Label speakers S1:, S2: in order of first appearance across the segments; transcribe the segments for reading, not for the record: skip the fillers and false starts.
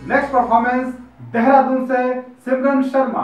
S1: Next performance Dehradun से सिमरन शर्मा।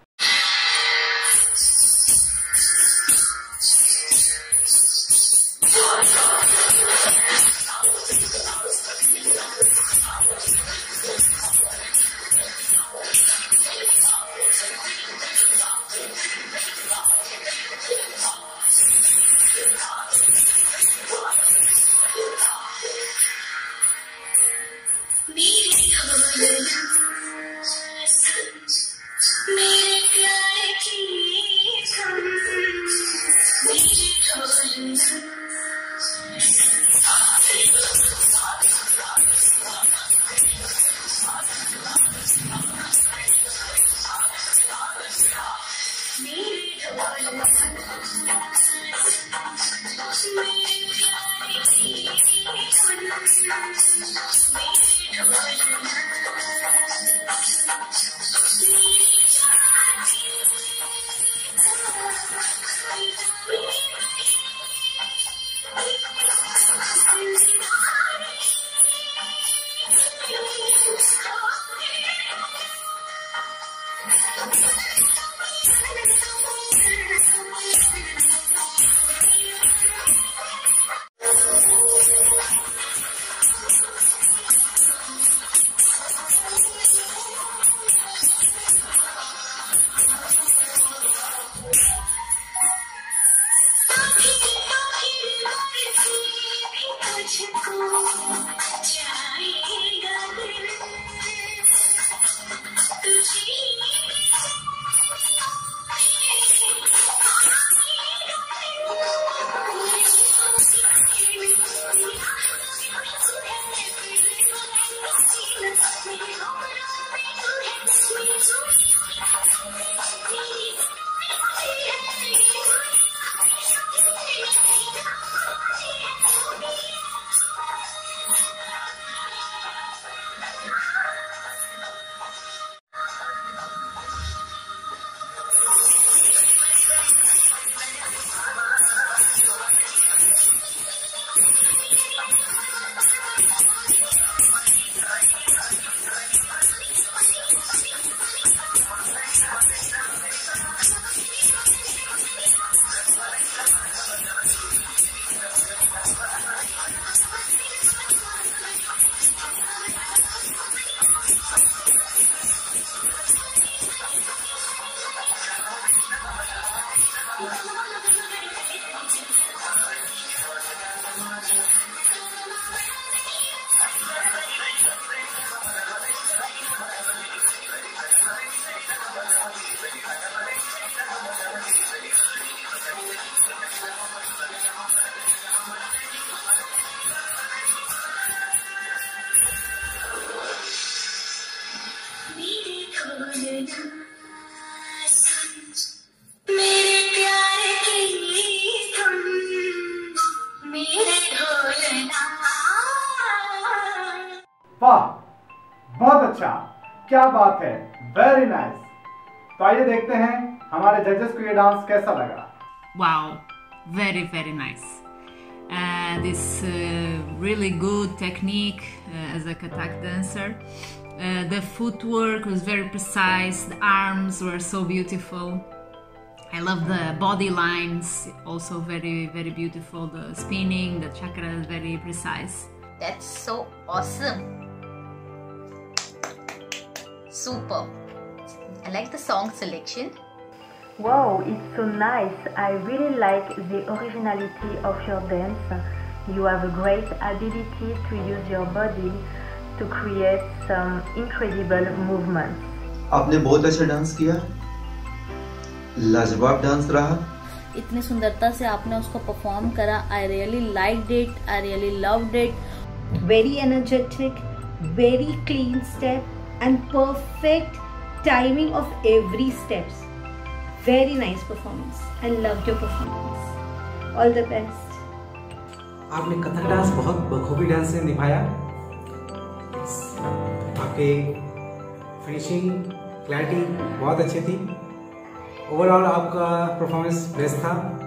S1: वाह, बहुत अच्छा, क्या बात है, वेरी नाइस। तो आइए देखते हैं हमारे जजेस को ये डांस कैसा लगा।
S2: Wow, very very nice. This really good technique as a Kathak dancer. The footwork was very precise. The arms were so beautiful. I love the body lines, also very very beautiful. The spinning, the chakra is very precise.
S3: That's so awesome. Super. I like the song selection.
S4: Wow, it's so nice. I really like the originality of your dance. You have a great ability to use your body to create some incredible movements.
S5: आपने बहुत अच्छा dance किया, लाजवाब dance रहा।
S3: इतनी सुंदरता से आपने उसको परफॉर्म करा। I really liked it. I really loved it.
S6: Very energetic, very clean step and perfect timing of every steps. Very nice performance. I loved your performance. All the best.
S7: आपने Kathak dance बहुत बखूबी dance से निभाया। आपके finishing clarity बहुत अच्छी थी। Overall आपका परफॉर्मेंस बेस्ट था।